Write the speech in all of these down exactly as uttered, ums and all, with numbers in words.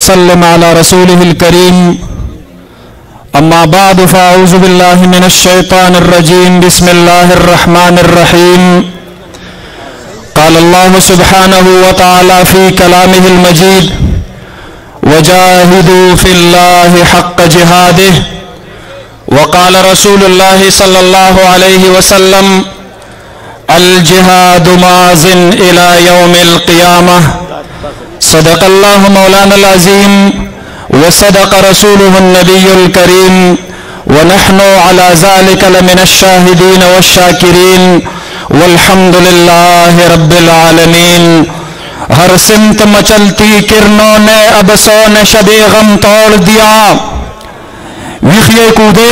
वसल्लम अला रसूलिहिल करीम। अम्मा बाद फ़अऊज़ु बिल्लाहि मिनश शैतानिर रजीम। बिस्मिल्लाहिर रहमानिर रहीम। क़ाल अल्लाहु सुब्हानहु व तआला फ़ी कलामिहिल मजीद वजाहिदू फ़िल्लाहि हक़्क़ जिहादिहि व क़ाल रसूलुल्लाहि सल्लल्लाहु अलैहि वसल्लम अल जिहादु माज़िन इला यौमिल क़ियामह। सदक़ल्लाहु मौलानल अज़ीम व सदक़ रसूलुहुन नबियुल करीम व नहनु अला ज़ालिका लमिनश शाहिदीन वश्शाकिरीन वल्हम्दुलिल्लाहि रब्बिल आलमीन। हर सिमत मचलती किरणों ने अब सौ ने शबे गम तोड़ दिया, विखिए कूदे।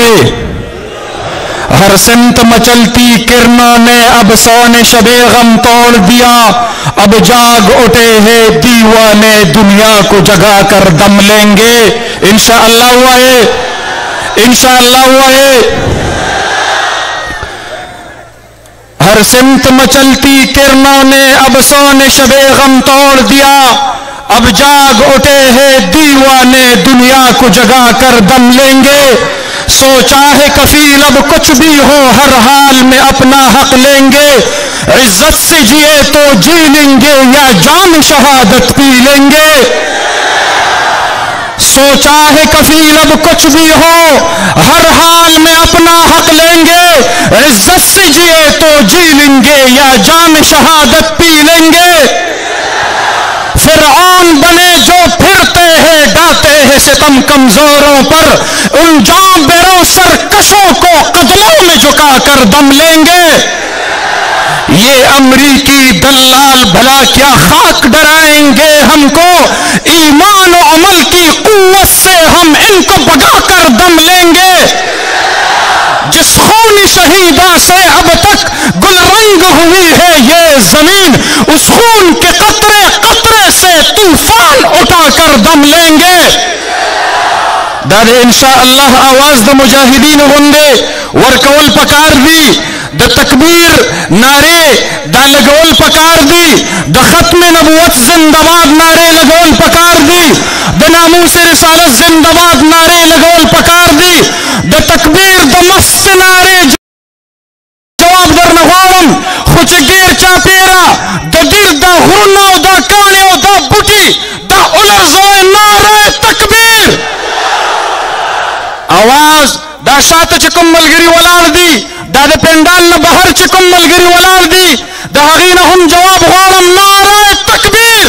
हर सिमत मचलती किरणों ने अब सौ ने शबे गम तोड़ दिया, अब जाग उठे हैं दीवाने दुनिया को जगा कर दम लेंगे। इंशाअल्लाह हुआ है, इंशाअल्लाह हुआ है। हर सिमत मचलती किरणों ने अब सौ ने शबे गम तोड़ दिया, अब जाग उठे हैं दीवाने दुनिया को जगा कर दम लेंगे। सोचा है कफील अब कुछ भी हो हर हाल में अपना हक लेंगे, इज्जत से जिए तो जी लेंगे या जान शहादत पी लेंगे। सोचा है कफील अब कुछ भी हो हर हाल में अपना हक लेंगे, इज्जत से जिए तो जी लेंगे या जान शहादत पी लेंगे। फिरऔन बने जो फिरते हैं डांटे हैं सितम कमजोरों पर, उन जांबेरों सरकशों को कदमों में झुका कर दम लेंगे। ये अमरीकी दल्लाल भला क्या खाक डराएंगे हमको, ईमान और अमल की कुव्वत से हम इनको भगा कर दम लेंगे। जिस खूनी शहीदा से अब तक गुलरंग हुई है ये जमीन, उस खून के कतरे कतरे से तूफान उठाकर दम लेंगे। दादे इंशाअल्लाह आवाज द मुजाहिदीन होंगे वर्कवल पकार दी, द तकबीर नारे द लगोल पकार दी, द खत्म नबुवत जिंदाबाद नारे लगोल पकार दी, द नामूस रिसालत जिंदाबाद नारे लगोल पकार दी, द तकबीर द मस्त नारे जवाब दर नगोम खुचगीर चापेरा द दिर द हुरनो द काणो द बुटी द उलरजोए नारे तकबीर। आवाज दा शात चिकुम मलगिरी वलाल दी, दा दे पेंडाल न बहर चिकुम मलगिरी वलाल दी, दा हगीन हम जवाब गौरम नारे तकबीर।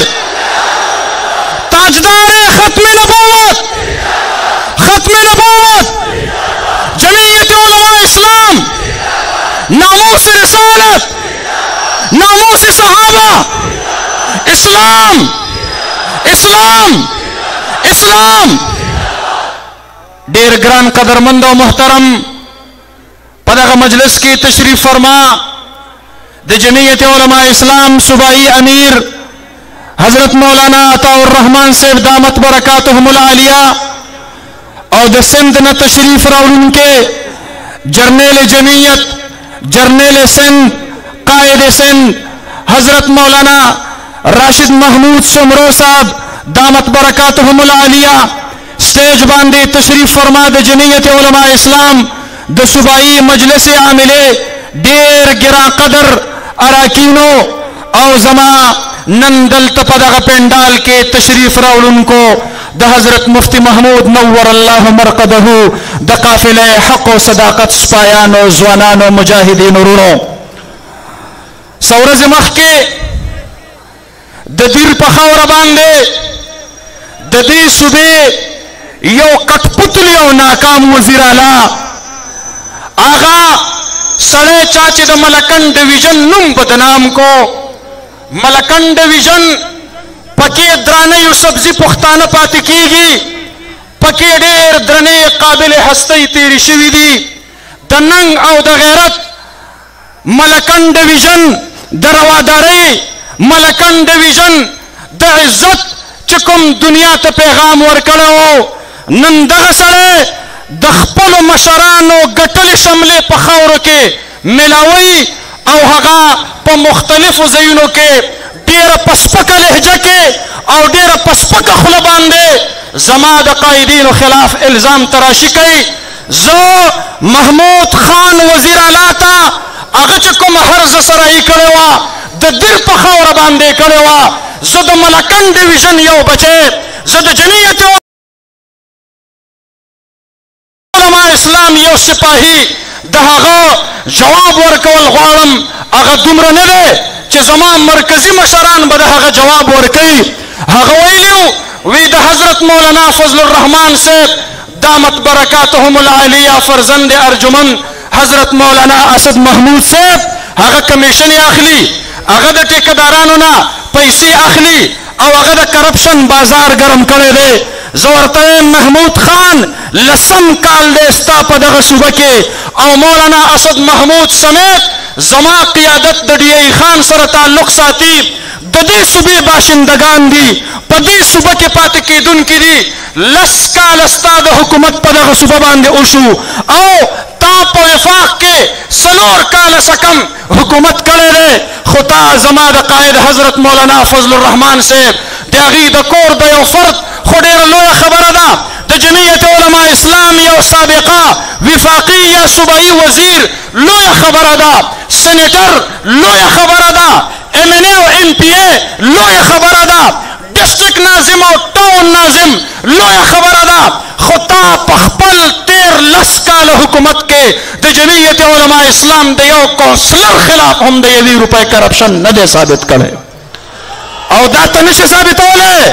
ताजदारे खत्म नबूवत, खत्म नबूवत, जमीयत उलमा इस्लाम, नामूस रिसालत, नामूस सहाबा, इस्लाम, इस्लाम, इस्लाम। डेर ग्रान कदरमंद और मोहतरम पदग मजलिस की तशरीफ फरमा द जमीयत उलमा इस्लाम सूबाई अमीर हजरत मौलाना अताउर रहमान साहब दामत बरकातुहुमुल आलिया और द सिंध न तशरीफ राउन के जर्नेल जमीयत, जर्नेल सिंध, कायद सिंध हजरत मौलाना राशिद महमूद सुमरो साहब दामत बरकातुहुमुल आलिया स्टेज बांधे तशरीफ फरमा द जमीयत उलमा इस्लाम द सूबाई मजलिस आमिले डेर गिरा कदर अराकीनो और जमा नंदल तपदग पेंडाल के तशरीफ राउल उनको द हजरत मुफ्ती महमूद नव्वर अल्लाह मरकदहू द काफिले हक व सदाकत स्पायानो जवानानो मुजाहिदीन रुणो सौरज मख के द दिल पखौर बांधे द दी सुबे यो कठपुतलियों नाकाम वजीर आला आगा सड़े चाचे द मलकन डिवीजन नुम बदनाम को मलकन डिवीजन पके द्राने यू सब्जी पुख्ताना पाती कीगी पके डेर द्रने काबिल हस्ती तेरी शिवी दी द नंग और द गैरत मलकन डिवीजन द रवादारी मलकन डिवीजन द इज्जत चकुम दुनिया त पैगाम वर्कड़ो नंदग सड़े दखपल मशरानो गटल शमले पखौर के मिलावई और हगा प मुख्तलिफ जयूनों के डेर पसपक लहजा के और डेर पसपक खुला बांधे زما د قائدینو خلاف الزام تراشی کوي. زه محمود خان وزیر اعلی ته هغه چې کوم هرزه سره یې کړې وه د دیر په خاوره باندې کړې وه. زه د ملکن ډیویژن یو بچی، زه د جمعیت علما اسلام یو سپاهي د هغه جواب ورکول غواړم. هغه دومره نه دی چې زما مرکزي مشران به د هغه جواب ورکوي. هغه ویلي وی د حضرت مولانا فضل الرحمان صاحب دامت برکاتهم العالیه فرزند ارجمن حضرت مولانا اسد محمود صاحب هغه کمیشن اخلي، هغه د ټیکدارانو نه پیسې اخلي او هغه د کرپشن بازار ګرم کړی دی. زه ورته محمود خان لسم کال دی ستا په دغه صوبه کې او مولانا اسد محمود سمیت زما قیادت د ډي ای خان سره تعلق ساتي. د دې صوبې باشندگان دي، په دې صوبه کې پاتې کېدونکي دي. لس کاله ستا د حکومت په دغه صوبه باندې وشو او تا په وفاق کې څلور کاله څه کم حکومت کړی دی. خو تا زما د قائد حضرت مولانا فضل الرحمان صاحب د هغې د کور د یو فرد خو ډېره لویه خبره ده. د جمعیت علما اسلام یو سابقه وفاقي یا صوبایي وزیر لویه خبره ده، سینیټر لویه خبره ده، ایم این اے او ایم پی اے لویه خبره ده، ډسټرکټ ناظم او ټاون ناظم لویه خبره ده. خو تا په خپل تیر لس کاله حکومت کې د جمعیت علما اسلام د یو کونسلر خلاف هم د یوې روپۍ کرپشن نه دی ثابت کړی او دا ته نشي ثابتولی،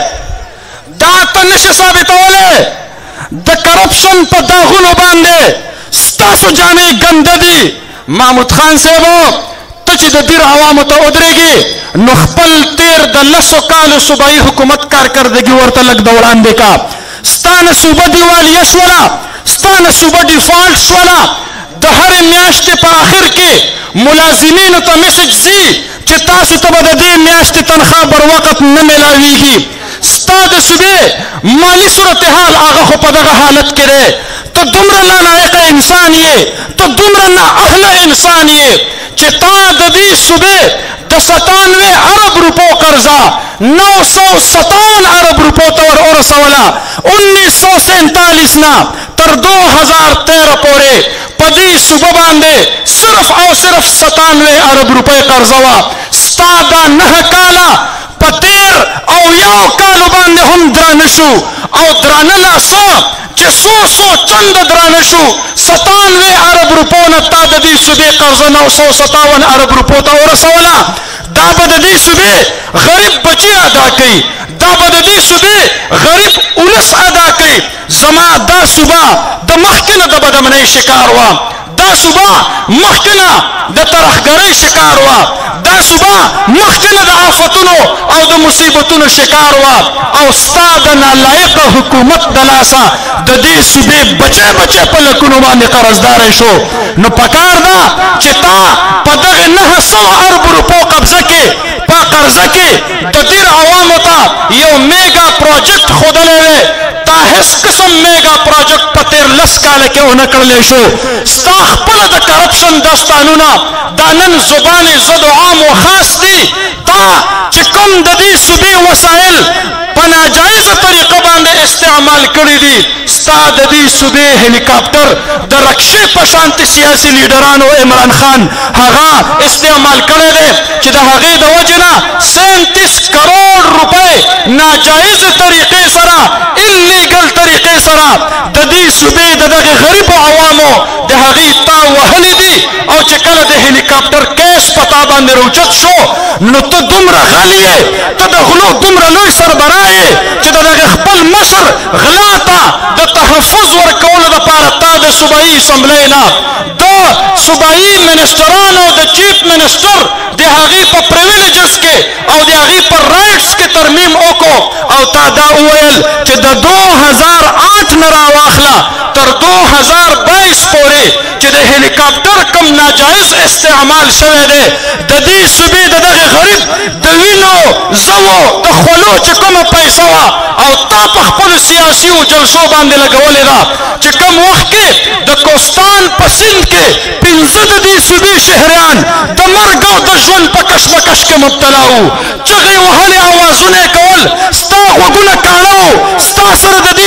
دا ته نشي ثابتولی. د کرپشن په داغونو باندې ستاسو جامې ګنده دي. محمود خان صاحب ته چې د دیر عوامو ته ودرېږي نو خپل تیر د لسو کالو صوبایي حکومت کارکردګي ورته لږ د وړاندې کا. ستا نه صوبه دیوالیه شوله، ستا نه صوبه ډیفالټ شوله. د هرې میاشتې په آخر کې ملازمینو ته میسج ځي چې تاسو ته به د دې میاشتې تنخوا بر وخت نه میلاویږي. ستا د صوبې مالی صورتحال هغه خو په دغه حالت کې دی. ته دومره نالایقه انسان یې، ته دومره نااهله انسان یې چې تا د دې صوبې د ستانوے ارب روپو قرضه نو سو ستاون ارب روپو ته ور ورسوله. انیس سو سینتالیس نه تر دو هزار تیرہ پورې په دې صوبه باندې صرف او صرف ستانوے ارب روپۍ قرضه وه. ستا دا نهه کاله په تیر او یو کالو باندې هم درانه شو او درانه لا څه چې څو څو چنده درانه شو. ستانوے ارب روپو نه تا د دې صوبې قرضه نو سو ستاون ارب روپو ته ورسوله. دا به د دې صوبې غریب بچي ادا کوي، دا به د دې صوبې غریب ولس ادا کوي. زما دا صوبه د مخکې نه د بدامنۍ شکار وه، دا صوبه مخکې نه د ترهګرۍ شکار وه، دا صوبه مخکې نه د آفتونو او د مصیبتونو شکار وه او ستا د نالایقه حکومت د لاسه د دې صوبې بچی بچی په لکونو باندې قرضداری شو. نو پکار ده چې تا په دغه نهه سوه ارب روپو قبضه کې په قرضه کې د دیر عوامو ته یو میګا پروجیکټ ښودلی دی. تا هیڅ قسم میګا پروجیکټ په تیر لس کاله کې ونه کړلی شو. ستا خپله د کرپشن داستانونه دا نن زبان ضد عام و خاص دي. تا چې کوم د دې صوبې وسایل په ناجایزه طریقه باندې استعمال کړي دي. ستا د دې صوبې هلیکاپټر د رکشې په شانتې سیاسي لیډرانو عمران خان هغه استعمال کړی دی چې د هغې د وجې نه سینتیس کروڑ روپۍ ناجایزه طریقې سره انلیګل طریقې سره د دې صوبې د دغې غریبو عوامو د هغې تا وهلي دي او چې کله د هلیکاپټر کیس په تا باندې روچت شو نو ته دومره غل یې، ته د غلو دومره لوی سربراه یې چې د دغې خپل مشر غلا ته د تحفظ ورکولو دپاره تا د صوبایي اسمبلۍ نه د صوبایي منسټرانو د چیف منسټر د هغې په پریویلیجز کې او د هغې په رایټس کې ترمیم وکړو او تا دا وویل چې د دو هزار آٹھ نه راواخله تر دو هزار بائیس پورې چې د هلیکاپټر کم ناجایز استعمال شوی دی د دې صوبې د دغې غریب د وینو زوو د خولو چې کومه پیسه وه او تا په خپلو سیاسیو جلسو باندې لګولې ده چې کم وخت کې د کوستان په سیند کې پنځه د دې صوبې شهریان د مرګ او د ژوند په کشمکش کې مبتلا وو. چغې وهلې اوازونه یې کول، ستا غوږونه کاڼه وو، ستا سره د دې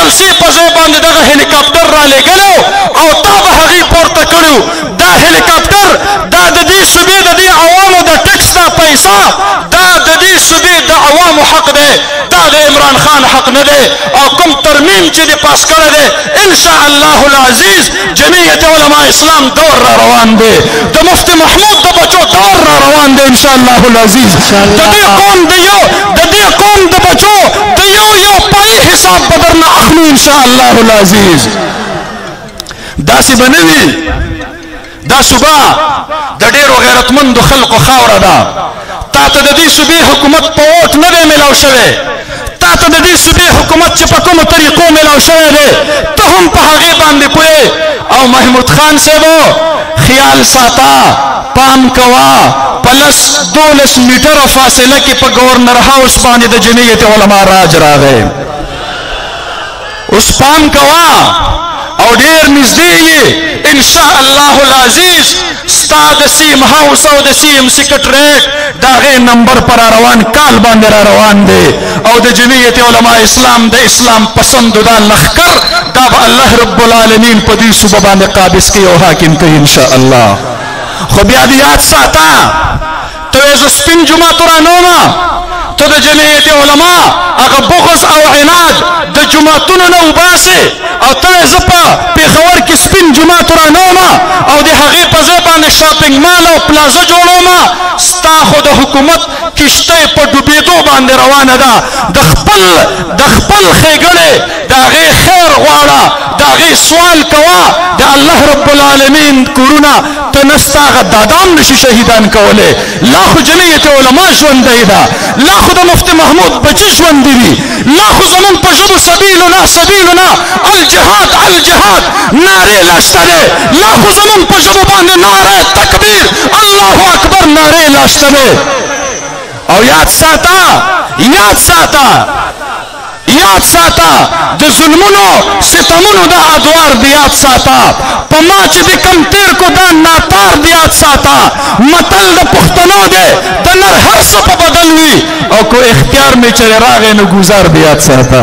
پالسي په ځای باندې دغه هلیکاپټر را لېږلو او تا به هغې پورته کړو. دا هلیکاپټر دا د دې صوبې د دې عوامو د ټکس دا پیسه دا د دې صوبې د عوامو حق دی، دا د عمران خان حق نه دی. او کوم ترمیم چې دې پاس کړی دی ان شاء الله العزیز جمعیت علماء اسلام دور را روان دی، د مفتی محمود د بچو دور را روان دی ان شاء الله العزیز. د دې قوم د یو د دې قوم د بچو د یو یو پای حساب به درنه اخلو ان شاء الله العزیز. داسې به نه وي. دا صوبه د ډېرو غیرتمندو خلقو خاوره ده. تا ته د دې صوبې حکومت په ووټ نه دی میلاو شوی، تا ته د دې صوبې حکومت چې په کومو طریقو میلاو شوی دی ته هم په هغې باندې پوهې. او محمود خان صاحبو خیال ساته، پام کوه، په لس دولس میټره فاصله کې په گورنر هاوس باندې د جمعیت علما راج راغی. اوس پام کوه او ډېر نږدې یې ان شاء الله العزیز ستا د سیم هاوس او د سیم سیکرټریټ د هغې نمبر په را روان کال باندې را روان دی. او د جمعیت علماء اسلام د اسلام پسندو دا لښکر دا به الله رب العالمین په دې صوبه باندې قابض کوي او حاکم کوي ان شاء الله. خو بیا دې یاد ساته ته وایې زه سپین جومات ورانومه، ته د جمعیت علما هغه بغض او عناد د جوماتونو نه وباسې او ته زه په پېښور کې سپین جومات ورانومه او د هغې په ځای باندې شاپینګ مال او پلازه جوړومه. ستا خو د حکومت کشتۍ په ډوبېدو باندې روانه ده. د خپل د خپل ښېګڼې د هغې خیر غواړه، د هغې سوال کوه. د الله رب العالمین کورونه ته نه ستا هغه دادام نشي شهیدان کولی. لا خو جمعیت علما ژوندی ده، لا خو د مفتی محمود بچي ژوندي دي، لا خو زمونږ په ژبو سبیلنا سبیلنا الجهاد الجهاد نارې لا شته دی، لا خو زمونږ په ژبو باندې ناره تکبیر الله اکبر نارې لا شته دی. او یاد ساته یاد ساته یاد ساته د ظلمونو ستمونو دا ادوار دی یاد ساته. په ما چې د کم تیر کو دا ناتار دی یاد ساته. متل د پښتنو دی د نر هر څه په بدل وي او کو اختیار مې چرې راغی نو ګزار دی یاد ساته.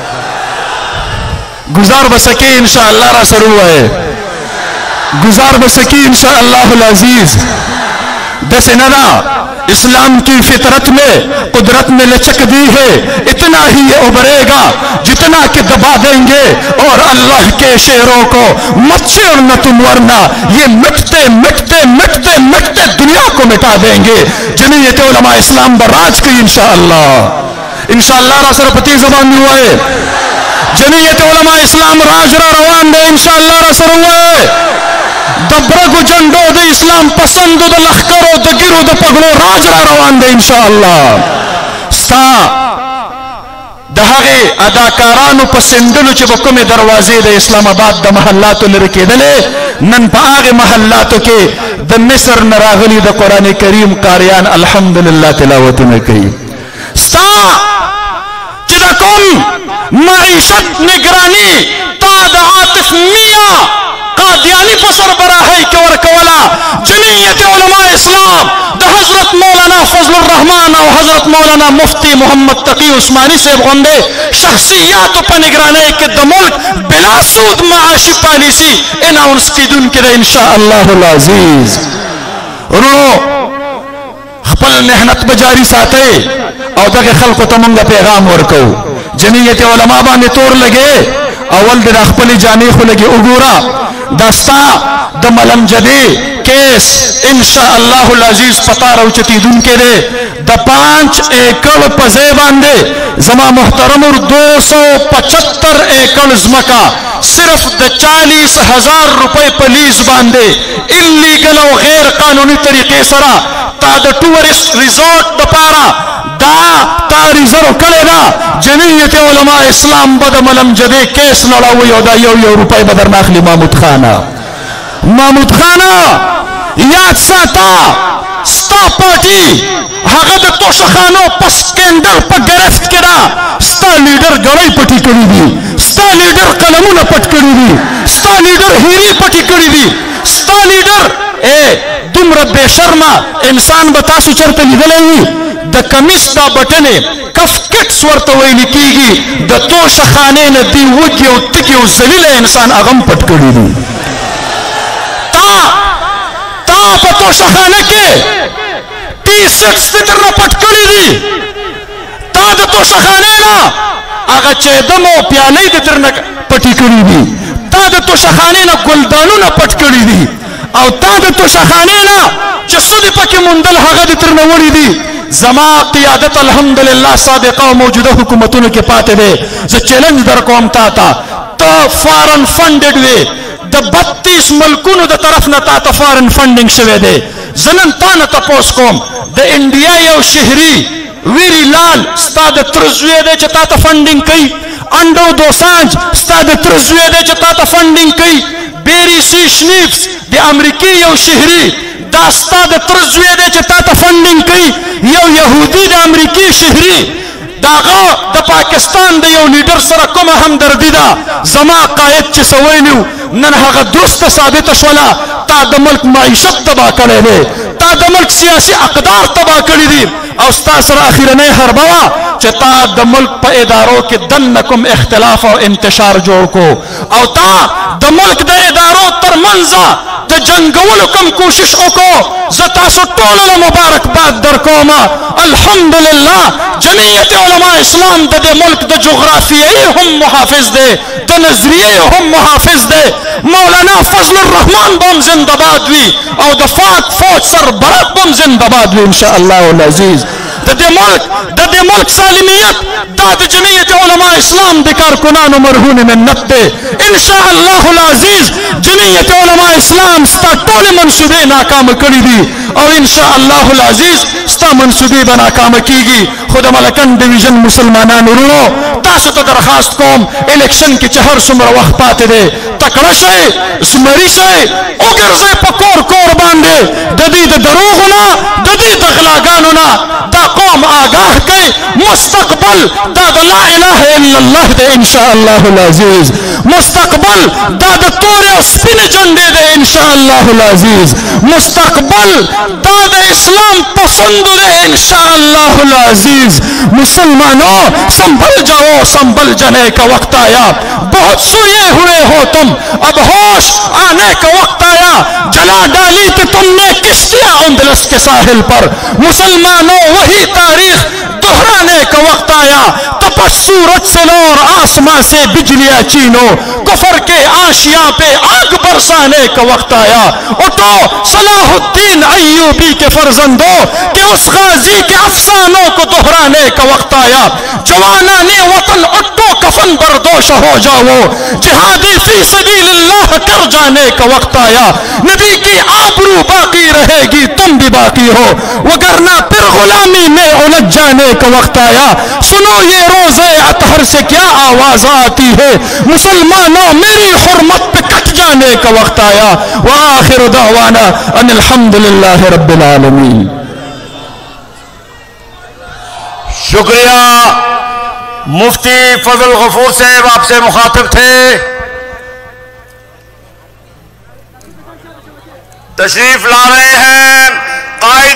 گزار بسکی ان شاء اللہ را سر ہوا ہے، گزار بسکی ان شاء اللہ العزیز. دس ندا اسلام کی فطرت میں قدرت نے لچک دی ہے، اتنا ہی یہ ابھرے گا جتنا کہ دبا دیں گے اور اللہ کے شعروں کو مت چھیڑنا تم ورنہ یہ مٹتے مٹتے مٹتے مٹتے دنیا کو مٹا دیں گے. جمعیت علماء اسلام براج کی انشاءاللہ انشاءاللہ را سر پتی زبان ہوا ہے. جمعیت علماء اسلام راج را روان دے انشاءاللہ را سر ہوا ہے. دبرگو جنڈو دے اسلام پسندو دے لخکرو دے گرو دے پگلو راج را روان دے انشاءاللہ. ستا دہاغے اداکارانو پسندلو چی بکم دروازے دے اسلام آباد دا محلاتو لرکی دلے نن پا آغے محلاتو کے دا مصر نراغلی دا قرآن کریم قاریان الحمدللہ تلاوتی نکی. ستا چی دا کم معیشت نگرانی تا دا عاطف میاں قادیانی پسر براہی کور کولا جمعیت علماء اسلام دا حضرت مولانا فضل الرحمن و حضرت مولانا مفتی محمد تقی عثمانی سے غندے شخصیات پا نگرانے کے دا ملک بلا سود معاشی پالیسی اناؤنس کی دن کے دا انشاءاللہ العزیز. رو خپل محنت بجاری ساتے او دا خلق تمنگا پیغام ورکو. جمعیت علماء باندې تور لگے اول د خپل جامع خو لگے وګورا دستا د ملم جدی کیس انشاءاللہ العزیز پتا روچتی دن کے دے د پانچ ایکڑ پزے باندے زما محترم اور دو سو پچہتر ایکڑ زمکا صرف د چالیس ہزار روپے پلیز باندے انلیگل و غیر قانونی طریقے سرا تا د ٹورسٹ ریزورٹ د پارا دا تا ریزرو کلے دا جمعیت علماء اسلام بد ملم جدے کیس لڑاوی او دا یو یو روپے بدر ناخلی محمود خانہ محمود خانہ یاد ساتا ستا پارٹی حقد توشخانو پس کیندر پا گرفت کرا ستا لیڈر گڑائی پٹی کری دی ستا لیڈر قلمون پٹ کری دی ستا لیڈر ہیری پٹی کری دی ستا لیڈر اے دمر بے شرما انسان بتاسو چرتے لیدلے ہوئی د کمیس دا بټنې کف کټس ورته ویل کېږي د توشخانې نه دی وږي او تږي او ذلیله انسان هغه هم پټ کړي دي. تا تا په توشخانه کې ټي سکس دې درنه پټ کړي دي. تا د توشخانې نه هغه چیدم او پیالې دې درنه پټې کړي دي. تا د توشخانې نه ګلدانونه پټ کړي دي او تا د توشخانې نه چې څه دې پکې موندل هغه دې ترنه وړي دي. زما قیادت الحمدلله سابقه او موجوده حکومتونو کې پاتې دی. زه چیلنج در کوم تا ته ته فارن فنډډ وې د بتیس ملکونو د طرف نه تا ته فارن فنډینګ شوی دی. زه نن تا نه تپوس کوم د انډیا یو شهري ویری لال ستا د تره زوی دی چې تا ته فنډینګ کوي. انډو دوسانج ستا د تره زوی دی چې تا ته فنډینګ کوي. بیری سی شنیفس د امریکې یو شهري دا ستا د تره زوی دی چې تا ته فنډینګ کوي. یو یهودي د امریکې شهري داغه د پاکستان د یو لیډر سره کومه همدردي ده. زما قائد چې څه ویلي نن هغه درسته ثابته شوله. تا د ملک معیشت تباه کړی دی. تا د ملک سیاسي اقدار تباه کړي دي او ستا سره اخیرنۍ حربه وه چې تا د ملک په ادارو کې دنه کوم اختلاف او انتشار جوړ کو او تا د ملک د ادارو ترمنځ د جنگولو کم کوشش وکړو. زه تاسو ټولو له مبارکباد درکوم. الحمدلله جمعیت علماء اسلام د دې ملک د جغرافیې هم محافظ دی د نظریې هم محافظ دی. مولانا فضل الرحمن بم زنده باد وي او د فاک فوج سربراہ بم زنده باد وي ان شاء الله العزیز. د دې ملک د دې ملک سالمیت دا د جمعیت علماء اسلام د کارکنانو مرهون منت دی. ان شاء الله العزیز جمعیت علماء اسلام ستا ټولې منصوبې ناکامه کړي دي او ان شاء الله العزیز ستا منصوبې به ناکامه کیږي. خو د ملکن ډویژن مسلمانانو ورونو تاسو ته درخواست کوم الیکشن کې چې هر څومره وخت پاتې دی تکړه شئ زمري شئ وګرځئ په کور کور باندې د دې د دروغو نه د دې د غلاګانو نه دا قوم آگاہ کړئ. مستقبل دا د لا اله الا الله دی ان شاء الله العزیز. مستقبل دا د تورې او سپینې جنډې دی ان شاء الله العزیز. مستقبل دا د اسلام پسندو دی ان شاء الله العزیز. مسلمانوں संभल जाओ संभल जाने का वक्त आया. बहुत सोए हुए हो तुम अब होश आने का वक्त आया. जला डाली थी तुमने किश्तियां अंदलस के साहिल पर. मुसलमानों वही तारीख दोहराने का वक्त आया. तपस सूरज से लो और आसमां से बिजलियां चीनो. कुफर के आशिया पे आग बरसाने का वक्त आया. उठो सलाहुद्दीन अय्यूबी के फर्जंदो के उस गाजी के अफसानों को दोहराने का वक्त आया. जवानाने वतन उठो कफन बरदोश हो जाओ. जिहादी फी सबीलिल्लाह कर जाने का वक्त आया. नबी की आबरू बाकी रहेगी तुम भी बाकी हो वगरना फिर गुलामी में उलझ जाने का वक्त आया. सुनो ये रोज़े अतहर से क्या आवाज आती है. मुसलमानों मेरी हुर्मत पे कट जाने का वक्त आया. व आखिर दावाना अनिल हम्दुलिल्लाहि रब्बिल आलमीन. शुक्रिया. मुफ्ती फजल गफूर साहब आपसे मुखातिब थे. तशरीफ ला रहे हैं